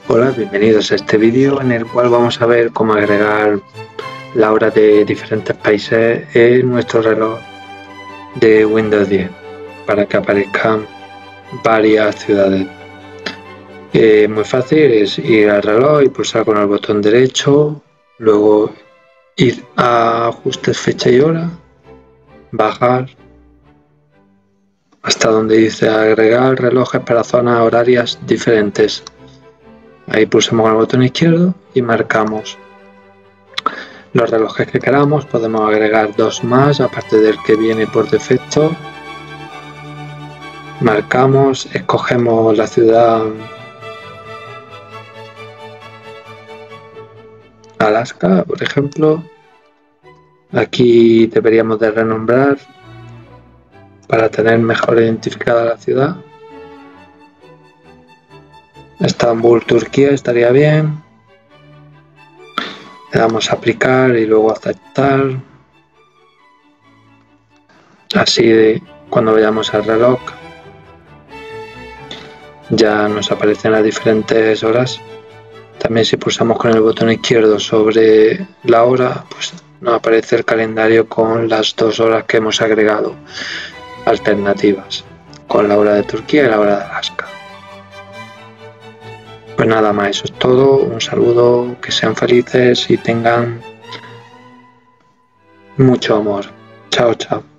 Hola, bienvenidos a este vídeo en el cual vamos a ver cómo agregar la hora de diferentes países en nuestro reloj de Windows 10 para que aparezcan varias ciudades. Muy fácil, es ir al reloj y pulsar con el botón derecho, luego ir a ajustes fecha y hora, bajar hasta donde dice agregar relojes para zonas horarias diferentes. Ahí pulsamos con el botón izquierdo y marcamos los relojes que queramos. Podemos agregar dos más aparte del que viene por defecto. Marcamos, escogemos la ciudad Alaska, por ejemplo. Aquí deberíamos de renombrar para tener mejor identificada la ciudad. Estambul, Turquía estaría bien. Le damos a aplicar y luego aceptar. Así cuando vayamos al reloj ya nos aparecen las diferentes horas. También si pulsamos con el botón izquierdo sobre la hora, pues nos aparece el calendario con las 2 horas que hemos agregado alternativas, con la hora de Turquía y la hora de Alaska. Pues nada más, eso es todo. Un saludo, que sean felices y tengan mucho amor. Chao, chao.